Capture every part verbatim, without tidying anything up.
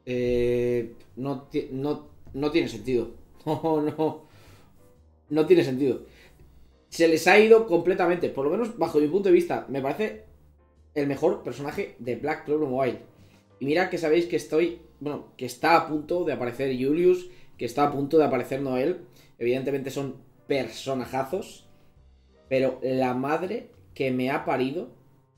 Eh, no, no, no tiene sentido. No, no, no tiene sentido. Se les ha ido completamente, por lo menos bajo mi punto de vista, me parece el mejor personaje de Black Clover Mobile. Y mira que sabéis que estoy, bueno, que está a punto de aparecer Julius, que está a punto de aparecer Noel. Evidentemente son personajazos, pero la madre que me ha parido,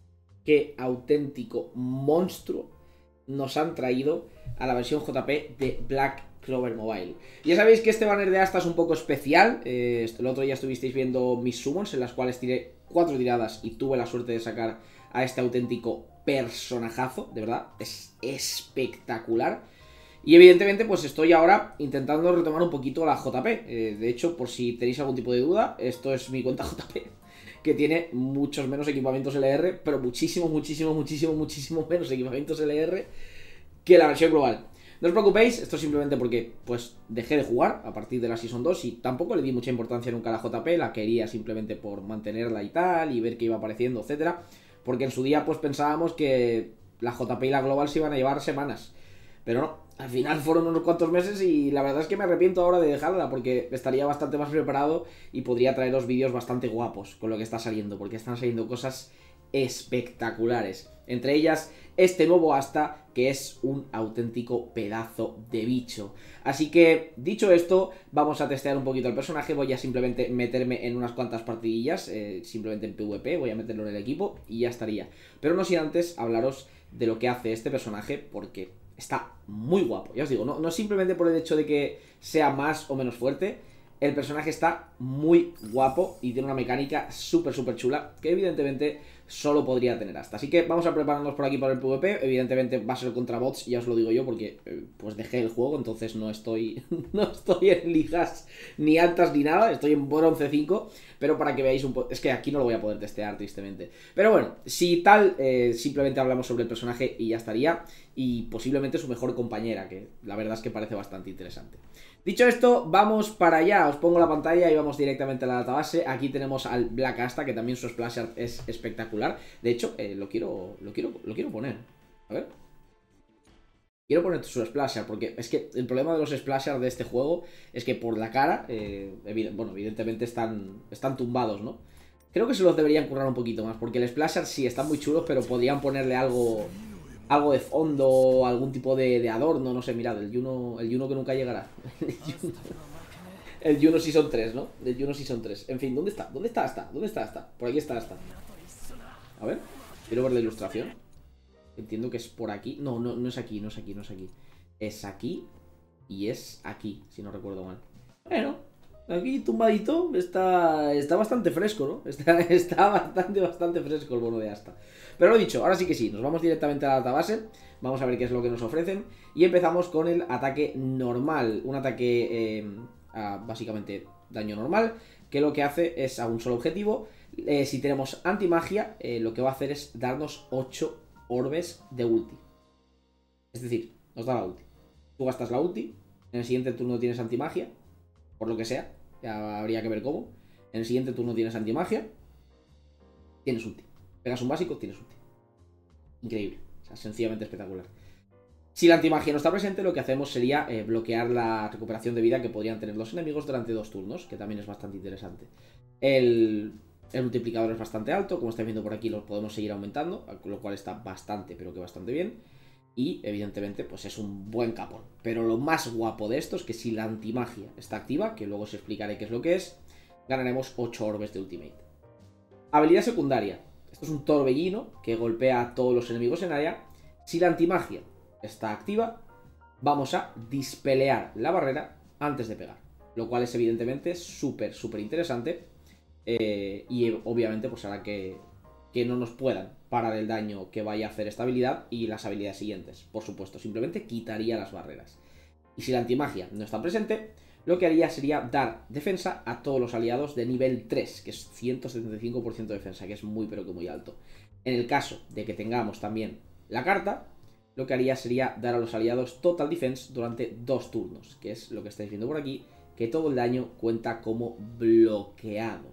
qué auténtico monstruo nos han traído a la versión J P de Black Clover Mobile. Ya sabéis que este banner de Asta es un poco especial. Eh, el otro día estuvisteis viendo mis summons, en las cuales tiré cuatro tiradas y tuve la suerte de sacar a este auténtico personajazo. De verdad, es espectacular. Y evidentemente pues estoy ahora intentando retomar un poquito la J P. Eh, de hecho, por si tenéis algún tipo de duda, esto es mi cuenta J P, que tiene muchos menos equipamientos L R, pero muchísimo, muchísimo, muchísimo, muchísimo menos equipamientos L R que la versión global. No os preocupéis, esto es simplemente porque pues dejé de jugar a partir de la Season dos y tampoco le di mucha importancia nunca a la J P, la quería simplemente por mantenerla y tal, y ver qué iba apareciendo, etcétera. Porque en su día pues pensábamos que la J P y la global se iban a llevar semanas. Pero no, al final fueron unos cuantos meses y la verdad es que me arrepiento ahora de dejarla porque estaría bastante más preparado y podría traeros vídeos bastante guapos con lo que está saliendo, porque están saliendo cosas espectaculares. Entre ellas, este nuevo Asta, que es un auténtico pedazo de bicho. Así que, dicho esto, vamos a testear un poquito el personaje. Voy a simplemente meterme en unas cuantas partidillas, eh, simplemente en PvP, voy a meterlo en el equipo y ya estaría. Pero no sin antes hablaros de lo que hace este personaje, porque está muy guapo. Ya os digo, no, no simplemente por el hecho de que sea más o menos fuerte. El personaje está muy guapo y tiene una mecánica súper, súper chula que evidentemente solo podría tener Asta. Así que vamos a prepararnos por aquí para el PvP. Evidentemente va a ser contra bots, ya os lo digo yo, porque eh, pues dejé el juego, entonces no estoy no estoy en ligas ni altas ni nada, estoy en bronce cinco, pero para que veáis un poco. Es que aquí no lo voy a poder testear, tristemente. Pero bueno, si tal, eh, simplemente hablamos sobre el personaje y ya estaría. Y posiblemente su mejor compañera, que la verdad es que parece bastante interesante. Dicho esto, vamos para allá. Os pongo la pantalla y vamos directamente a la database. Aquí tenemos al Black Asta, que también su splash art es espectacular. De hecho, eh, lo quiero lo quiero lo quiero poner. A ver. Quiero poner su splash art, porque es que el problema de los splash art de este juego es que por la cara, eh, evident bueno, evidentemente están, están tumbados, ¿no? Creo que se los deberían currar un poquito más, porque el splash art sí están muy chulos, pero podrían ponerle algo... algo de fondo, algún tipo de, de adorno, no sé, mirad, el Juno, el Juno que nunca llegará. El Juno, el Juno Season tres, ¿no? El Juno Season tres. En fin, ¿dónde está? ¿Dónde está Asta? ¿Dónde está Asta? Por aquí está Asta. A ver, quiero ver la ilustración. Entiendo que es por aquí. No, no, no es aquí, no es aquí, no es aquí. Es aquí y es aquí, si no recuerdo mal. Bueno, aquí tumbadito está, está bastante fresco, ¿no? Está, está bastante, bastante fresco el bono de Asta. Pero lo dicho, ahora sí que sí, nos vamos directamente a la database. Vamos a ver qué es lo que nos ofrecen. Y empezamos con el ataque normal. Un ataque eh, a básicamente daño normal, que lo que hace es a un solo objetivo. Eh, si tenemos antimagia, eh, lo que va a hacer es darnos ocho orbes de ulti. Es decir, nos da la ulti. Tú gastas la ulti, en el siguiente turno tienes antimagia, por lo que sea, ya habría que ver cómo. En el siguiente turno tienes antimagia, tienes ulti. Pegas un básico, tienes ulti. Increíble, o sea, sencillamente espectacular. Si la antimagia no está presente, lo que hacemos sería eh, bloquear la recuperación de vida que podrían tener los enemigos durante dos turnos, que también es bastante interesante. El, el multiplicador es bastante alto, como estáis viendo por aquí lo podemos seguir aumentando, lo cual está bastante, pero que bastante bien. Y evidentemente pues es un buen capón. Pero lo más guapo de esto es que si la antimagia está activa, que luego os explicaré qué es lo que es, ganaremos ocho orbes de ultimate. Habilidad secundaria. Esto es un torbellino que golpea a todos los enemigos en área. Si la antimagia está activa, vamos a dispelear la barrera antes de pegar, lo cual es evidentemente súper, súper interesante. eh, Y obviamente pues hará que, que no nos puedan parar el daño que vaya a hacer esta habilidad y las habilidades siguientes. Por supuesto, simplemente quitaría las barreras. Y si la antimagia no está presente, lo que haría sería dar defensa a todos los aliados de nivel tres, que es ciento setenta y cinco por ciento de defensa, que es muy pero que muy alto. En el caso de que tengamos también la carta, lo que haría sería dar a los aliados Total Defense durante dos turnos, que es lo que estáis viendo por aquí, que todo el daño cuenta como bloqueado.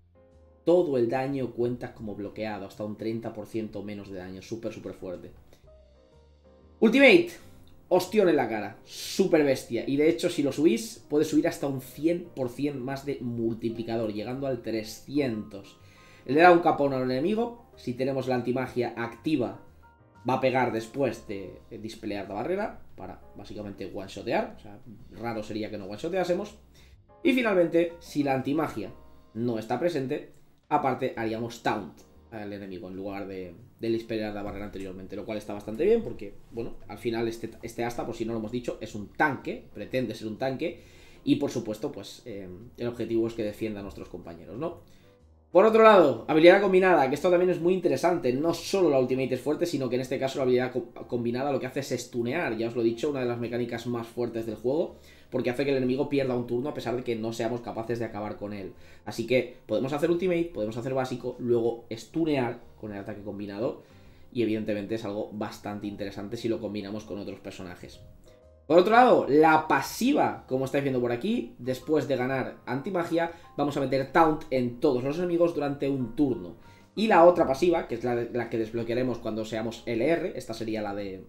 Todo el daño cuenta como bloqueado, hasta un treinta por ciento menos de daño, súper súper fuerte. Ultimate. Ostión en la cara, super bestia. Y de hecho, si lo subís, puede subir hasta un cien por cien más de multiplicador, llegando al trescientos. Le da un capón al enemigo. Si tenemos la antimagia activa, va a pegar después de displayar la barrera, para básicamente one-shotear. O sea, raro sería que no one-shoteásemos. Y finalmente, si la antimagia no está presente, aparte haríamos taunt al enemigo en lugar de, de disparar la barrera anteriormente, lo cual está bastante bien porque, bueno, al final este, este asta, por si no lo hemos dicho, es un tanque, pretende ser un tanque y por supuesto, pues eh, el objetivo es que defienda a nuestros compañeros, ¿no? Por otro lado, habilidad combinada, que esto también es muy interesante. No solo la ultimate es fuerte, sino que en este caso la habilidad co combinada lo que hace es stunear. Ya os lo he dicho, una de las mecánicas más fuertes del juego, porque hace que el enemigo pierda un turno a pesar de que no seamos capaces de acabar con él. Así que podemos hacer ultimate, podemos hacer básico, luego stunear con el ataque combinado. Y evidentemente es algo bastante interesante si lo combinamos con otros personajes. Por otro lado, la pasiva, como estáis viendo por aquí, después de ganar antimagia, vamos a meter taunt en todos los enemigos durante un turno. Y la otra pasiva, que es la, de, la que desbloquearemos cuando seamos L R, esta sería la de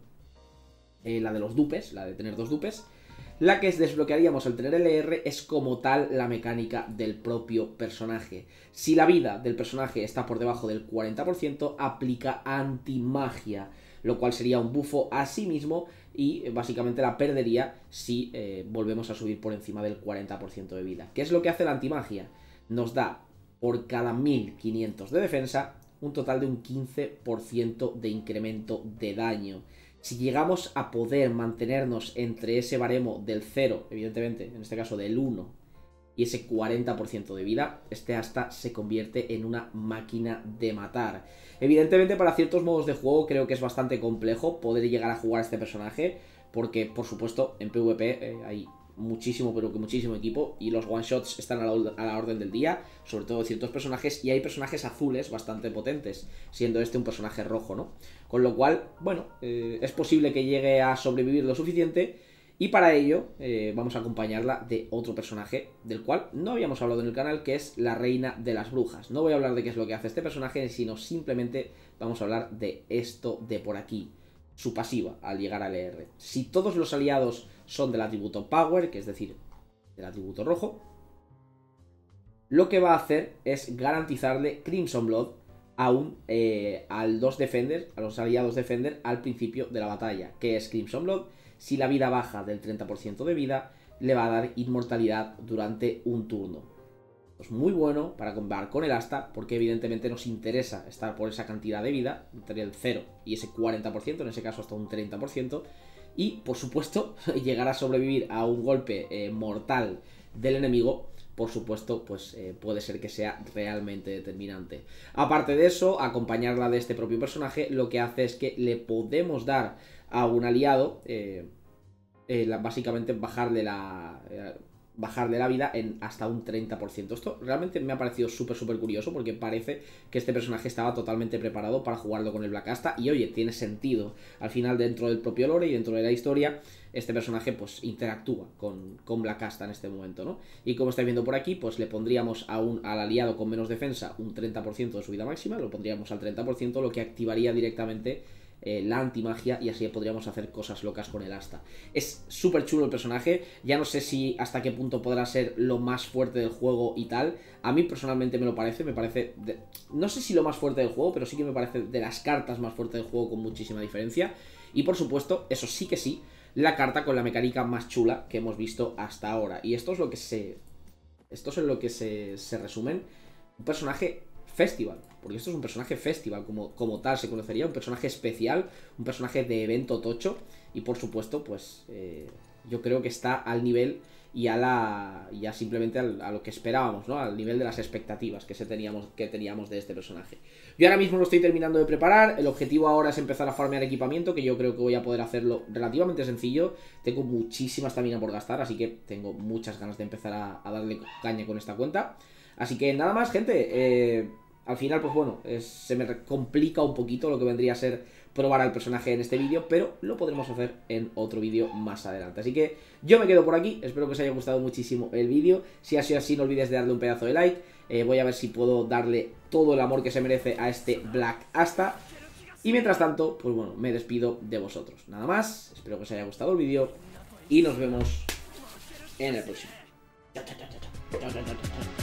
eh, la de los dupes, la de tener dos dupes. La que desbloquearíamos al tener L R es como tal la mecánica del propio personaje. Si la vida del personaje está por debajo del cuarenta por ciento, aplica antimagia, lo cual sería un bufo a sí mismo y básicamente la perdería si eh, volvemos a subir por encima del cuarenta por ciento de vida. ¿Qué es lo que hace la antimagia? Nos da por cada mil quinientos de defensa un total de un quince por ciento de incremento de daño. Si llegamos a poder mantenernos entre ese baremo del cero, evidentemente, en este caso del uno, y ese cuarenta por ciento de vida, este asta se convierte en una máquina de matar. Evidentemente para ciertos modos de juego creo que es bastante complejo poder llegar a jugar a este personaje, porque por supuesto en PvP eh, hay muchísimo, pero que muchísimo equipo, y los one shots están a la, a la orden del día, sobre todo de ciertos personajes, y hay personajes azules bastante potentes, siendo este un personaje rojo, ¿no? Con lo cual, bueno, eh, es posible que llegue a sobrevivir lo suficiente. Y para ello eh, vamos a acompañarla de otro personaje del cual no habíamos hablado en el canal, que es la Reina de las Brujas. No voy a hablar de qué es lo que hace este personaje, sino simplemente vamos a hablar de esto de por aquí, su pasiva al llegar al L R. Si todos los aliados son del atributo Power, que es decir, del atributo rojo, lo que va a hacer es garantizarle Crimson Blood a un, eh, al dos Defender, a los aliados Defender al principio de la batalla, que es Crimson Blood. Si la vida baja del treinta por ciento de vida, le va a dar inmortalidad durante un turno. Es muy bueno para combatir con el asta, porque evidentemente nos interesa estar por esa cantidad de vida, entre el cero y ese cuarenta por ciento, en ese caso hasta un treinta por ciento. Y, por supuesto, llegar a sobrevivir a un golpe eh, mortal del enemigo, por supuesto, pues eh, puede ser que sea realmente determinante. Aparte de eso, acompañarla de este propio personaje, lo que hace es que le podemos dar a un aliado, eh, eh, la, básicamente bajarle la, eh, bajarle la vida en hasta un treinta por ciento. Esto realmente me ha parecido súper súper curioso, porque parece que este personaje estaba totalmente preparado para jugarlo con el Black Asta, y oye, tiene sentido. Al final, dentro del propio lore y dentro de la historia, este personaje pues interactúa con, con Black Asta en este momento, ¿no? Y como estáis viendo por aquí, pues le pondríamos a un, al aliado con menos defensa un treinta por ciento de su vida máxima, lo pondríamos al treinta por ciento, lo que activaría directamente Eh, la antimagia, y así podríamos hacer cosas locas con el asta. Es súper chulo el personaje, ya no sé si hasta qué punto podrá ser lo más fuerte del juego y tal. A mí personalmente me lo parece, me parece, de, no sé si lo más fuerte del juego, pero sí que me parece de las cartas más fuertes del juego con muchísima diferencia. Y por supuesto, eso sí que sí, la carta con la mecánica más chula que hemos visto hasta ahora. Y esto es lo que se, esto es en lo que se, se resumen un personaje festival, porque esto es un personaje festival, como, como tal se conocería, un personaje especial, un personaje de evento tocho, y por supuesto, pues eh, yo creo que está al nivel y a la ya simplemente al, a lo que esperábamos, ¿no? Al nivel de las expectativas que, se teníamos, que teníamos de este personaje. Yo ahora mismo lo estoy terminando de preparar, el objetivo ahora es empezar a farmear equipamiento, que yo creo que voy a poder hacerlo relativamente sencillo. Tengo muchísima estamina por gastar, así que tengo muchas ganas de empezar a, a darle caña con esta cuenta. Así que nada más, gente, eh... al final, pues bueno, es, se me complica un poquito lo que vendría a ser probar al personaje en este vídeo, pero lo podremos hacer en otro vídeo más adelante. Así que yo me quedo por aquí, espero que os haya gustado muchísimo el vídeo. Si ha sido así, no olvides de darle un pedazo de like. Eh, voy a ver si puedo darle todo el amor que se merece a este Black Asta. Y mientras tanto, pues bueno, me despido de vosotros. Nada más, espero que os haya gustado el vídeo y nos vemos en el próximo. Chao, chao, chao, chao, chao, chao, chao, chao.